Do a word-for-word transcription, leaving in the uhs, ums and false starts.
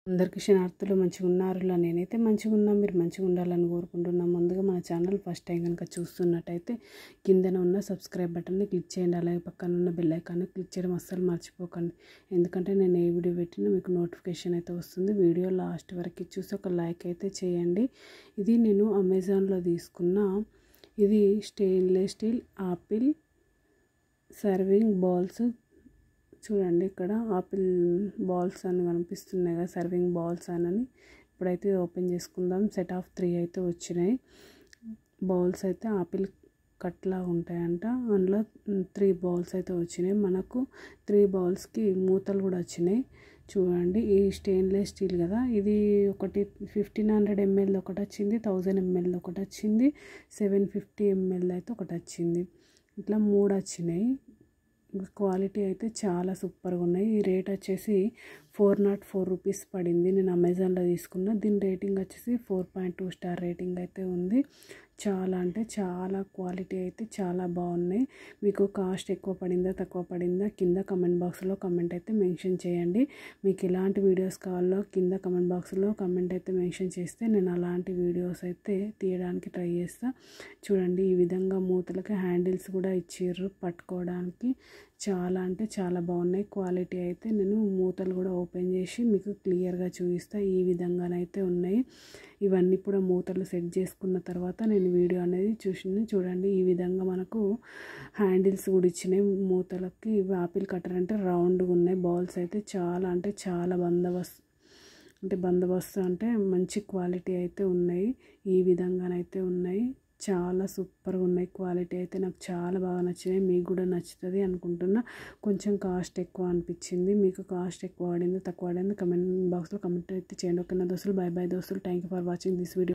అందరికీ శనార్థులు మంచిగా ఉన్నారులా నేనైతే మంచిగా ఉన్నా మీరు మంచిగా ఉండాలని కోరుకుంటున్నాను. ముందుగా మన ఛానల్ ఫస్ట్ టైం కనుక చూస్తున్నట్టయితే కిందన ఉన్న సబ్స్క్రైబ్ బటన్ని క్లిక్ చేయండి. అలాగే పక్కన ఉన్న బెల్ ఐకాన్ని క్లిక్ చేయడం అస్సలు మర్చిపోకండి. ఎందుకంటే నేను ఏ వీడియో పెట్టినా మీకు నోటిఫికేషన్ అయితే వస్తుంది. వీడియో లాస్ట్ వరకు చూసి ఒక లైక్ అయితే చేయండి. ఇది నేను అమెజాన్లో తీసుకున్న ఇది stainless steel apple serving bowls. చూడండి ఇక్కడ ఆపిల్ బాల్స్ అని కనిపిస్తున్నాయి కదా, సర్వింగ్ బాల్స్ అని. ఇప్పుడైతే ఓపెన్ చేసుకుందాం. సెట్ ఆఫ్ త్రీ అయితే వచ్చినాయి బౌల్స్. అయితే ఆపిల్ కట్లా ఉంటాయంట. అందులో త్రీ బౌల్స్ అయితే వచ్చినాయి. మనకు త్రీ బౌల్స్కి మూతలు కూడా వచ్చినాయి. చూడండి ఈ స్టెయిన్లెస్ స్టీల్ కదా, ఇది ఒకటి ఫిఫ్టీన్ హండ్రెడ్ ఎంఎల్ ఒకటి వచ్చింది, థౌజండ్ ఎంఎల్ ఒకటి వచ్చింది, సెవెన్ ఫిఫ్టీ ఎంఎల్ అయితే ఒకటి వచ్చింది. ఇట్లా మూడు వచ్చినాయి. క్వాలిటీ అయితే చాలా సూపర్గా ఉన్నాయి. ఈ రేట్ వచ్చేసి ఫోర్ నాట్ ఫోర్ రూపీస్ పడింది. నేను అమెజాన్లో తీసుకున్నా. దీని రేటింగ్ వచ్చేసి four point two star rating అయితే ఉంది. చాలా అంటే చాలా క్వాలిటీ అయితే చాలా బాగున్నాయి. మీకు కాస్ట్ ఎక్కువ పడిందా తక్కువ పడిందా కింద కమెంట్ బాక్స్లో కమెంట్ అయితే మెన్షన్ చేయండి. మీకు ఎలాంటి వీడియోస్ కావాలో కింద కమెంట్ బాక్స్లో కమెంట్ అయితే మెన్షన్ చేస్తే నేను అలాంటి వీడియోస్ అయితే తీయడానికి ట్రై చేస్తా. చూడండి ఈ విధంగా మూతలకి హ్యాండిల్స్ కూడా ఇచ్చిర్రు పట్టుకోవడానికి. చాలా అంటే చాలా బాగున్నాయి. క్వాలిటీ అయితే నేను మూతలు కూడా ఓపెన్ చేసి మీకు క్లియర్గా చూపిస్తా. ఈ విధంగానైతే ఉన్నాయి. ఇవన్నీ కూడా మూతలు సెట్ చేసుకున్న తర్వాత నేను వీడియో అనేది చూసింది. చూడండి ఈ విధంగా మనకు హ్యాండిల్స్ కూడా ఇచ్చినాయి మూతలకి. ఆపిల్ కట్టర్ అంటే రౌండ్గా ఉన్నాయి. బౌల్స్ అయితే చాలా అంటే చాలా బందోబస్తు అంటే బందోబస్తు అంటే మంచి క్వాలిటీ అయితే ఉన్నాయి. ఈ విధంగానైతే ఉన్నాయి. చాలా సూపర్గా ఉన్నాయి. క్వాలిటీ అయితే నాకు చాలా బాగా నచ్చినాయి. మీకు కూడా నచ్చుతుంది అనుకుంటున్నా. కొంచెం కాస్ట్ ఎక్కువ అనిపించింది. మీకు కాస్ట్ ఎక్కువ పడింది తక్కువ పడింది కమెంట్ బాక్స్లో కమెంట్ అయితే చేయండి. ఓకేనా దోస్తులు, బై బై దోస్తులు. Thank you for watching this video.